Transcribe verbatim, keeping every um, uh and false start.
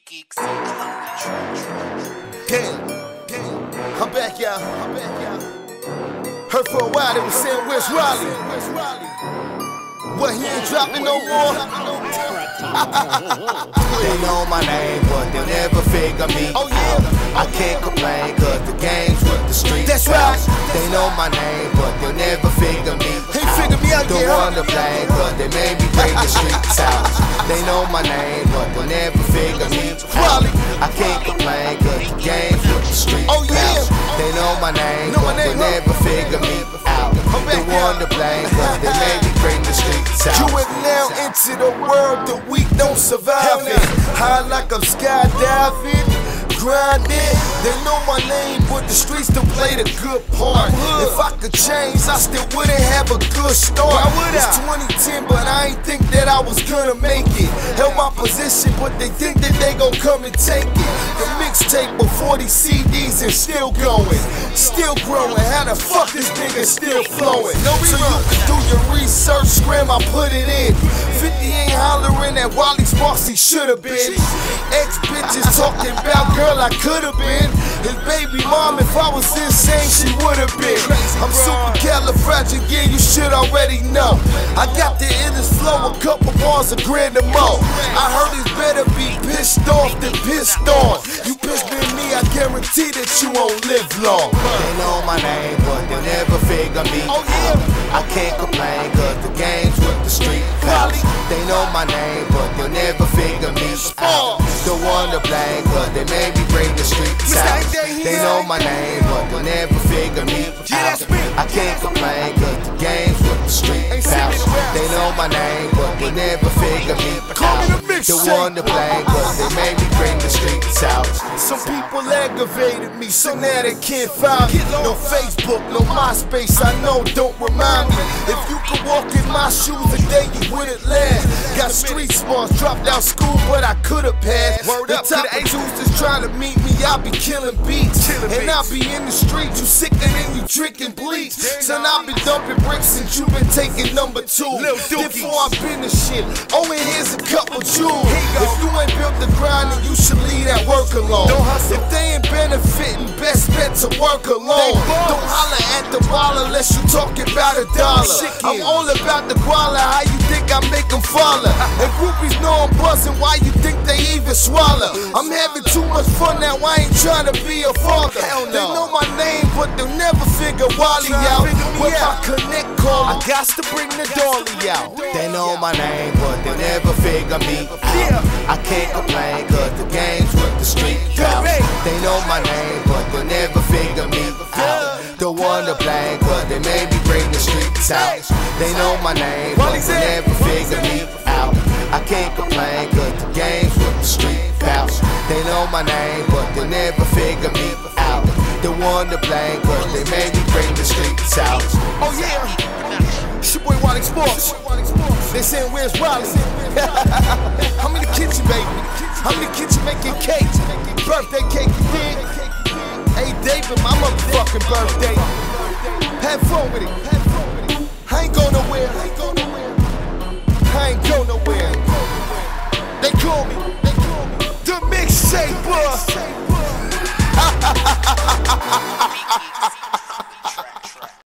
Geeks on the track. Damn, damn, I'm back, y'all. I'm back, y'all. Heard for a while they was saying, where's Raleigh? What, he ain't dropping no more? They know my name, but they'll never figure me Oh, yeah. out. I can't complain, cause the game's with the street. That's right. They know my name, but they'll never figure me He out. figured me out, Don't yeah. wanna blame, cause they made me bring the streets out. They know my name, but they'll never figure me out. I can't complain, cause the game's with the streets Oh, yeah. out. They know my name, Know my but they'll name, huh? never figure me out. Don't wanna blame, cause they made me bring the streets out. You have now entered a world that we don't survive in. High like I'm skydiving, grinding. They know my name, but the streets don't play the good part. If I could change, I still wouldn't have a good start. It's twenty ten, but I ain't think that I was gonna make it. Held my position, but they think that they gon' come and take it. The mixtape with forty C Ds and still going, still growing. How the fuck this nigga still flowing? So you can do your research, scram, I put it in. fifty ain't hollering at Wally Sparks, he should've been. Ex bitches talking about, girl, I could've been. His baby mom, if I was insane, she would've been. I'm supercalifragilistic, yeah, you should already know. I got the illest flow, a couple bars, a grand or more. I heard it's better be pissed off than pissed on. You pissed at me, I guarantee that you won't live long. They know my name, but they'll never figure me Oh, out. yeah. I can't complain, cause the game's with the street pals. They know my name, but they'll never figure me out. Don't wanna blame, cause they made me bring the streets out. They know my name, but they'll never figure me out. I can't complain, cause the game's with the street pals. They know my name, but they'll never figure me out. Don't wanna blame, cause they made me bring the streets out. Some people aggravated me, so now they can't find me. No Facebook, no MySpace, I know, don't remind me. If you could walk in my shoes today, you wouldn't last. Got street smarts, dropped out school, but I could've passed. The top of dudes that's trying to meet me, I be killing beats. And I be in the street, you sicker than you drinking bleach. Son, I been dumping bricks and you been taking number two. Before I been the shit, oh, and here's a couple jewels. If you ain't built the grind, then you should leave that work alone. If they ain't benefiting, best bet to work alone. Don't holler at the baller unless you talking about a dollar. I'm all about the guala, how you think I make them follow? And groupies know I'm buzzing, why you think they even swallow? I'm having too much fun now, I ain't trying to be a father. They know my name, but they'll never figure Wally out. With my connect call, I got to bring the dolly out. They know my name, but they'll never figure me out. I can't complain, cause the game's with the street pals. They know my name, but they'll never figure me out. Don't wanna blame, cause they made me bring the streets out. They know my name, but they'll never figure me out. I can't complain, cause the game's with the street pals. They know my name, but they'll never figure me out. Don't wanna blame, cause they made me bring the streets out. Oh yeah, it's your boy Wally Sports. They saying, where's Wally? I'm in the kitchen, baby. I'm in the kitchen making cake. Birthday cake, you dig? Hey David, my motherfucking birthday. Have fun with it.